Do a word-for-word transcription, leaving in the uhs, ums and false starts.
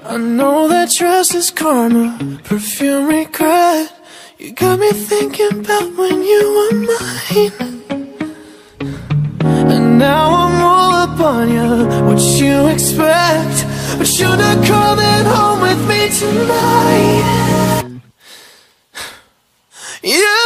I know that trust is karma, perfume regret. You got me thinking about when you were mine. And now I'm all up on you, what you expect? But you're not coming home with me tonight. Yeah.